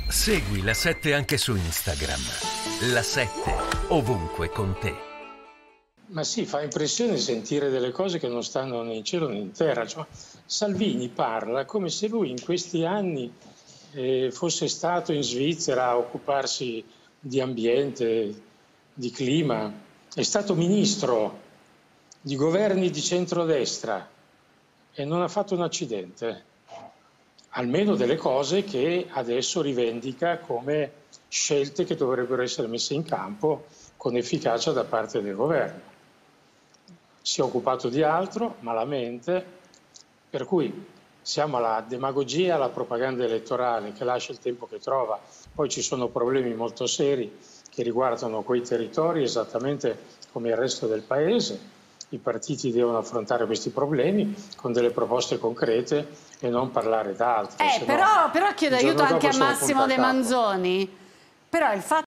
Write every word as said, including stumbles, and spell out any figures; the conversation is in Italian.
Segui La sette anche su Instagram. La sette, ovunque con te. Ma sì, fa impressione sentire delle cose che non stanno né in cielo né in terra. Cioè, Salvini parla come se lui in questi anni eh, fosse stato in Svizzera a occuparsi di ambiente, di clima. È stato ministro di governi di centrodestra e non ha fatto un accidente. Almeno delle cose che adesso rivendica come scelte che dovrebbero essere messe in campo con efficacia da parte del governo. Si è occupato di altro, malamente, per cui siamo alla demagogia, alla propaganda elettorale che lascia il tempo che trova. Poi ci sono problemi molto seri che riguardano quei territori esattamente come il resto del Paese. I partiti devono affrontare questi problemi con delle proposte concrete e non parlare d'altro. Eh, però, però chiedo aiuto anche a Massimo De Manzoni. Però il fatto